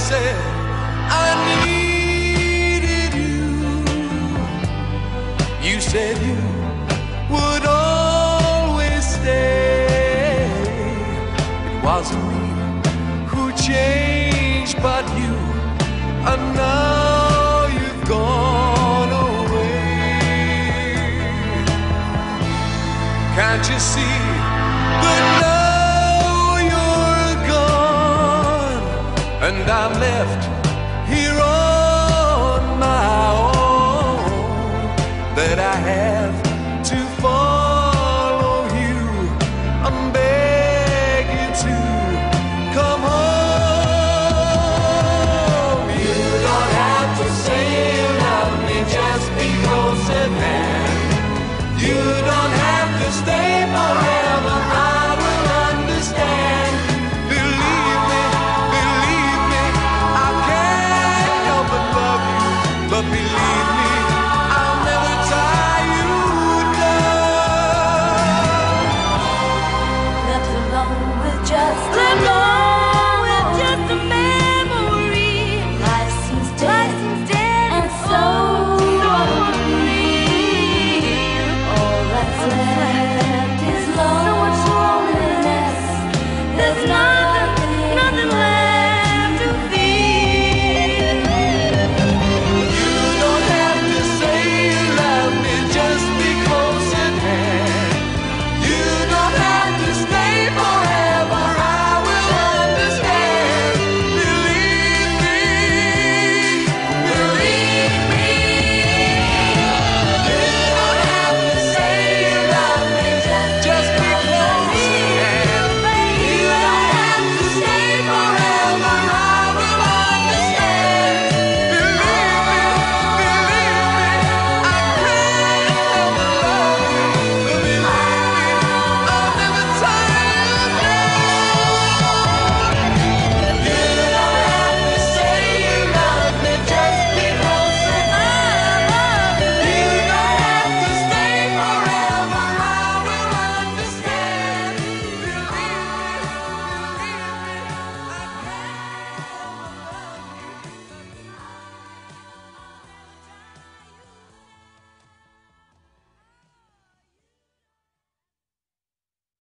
said I needed you. You said you would always stay. It wasn't me who changed, but you. And now you've gone away. Can't you see that now you're gone, and I'm left here on my own, that I have to follow you and beg you to come home. You don't have to say you love me, just be close at hand. You don't have to stay forever, I will understand. Believe me, I can't help but love you, but believe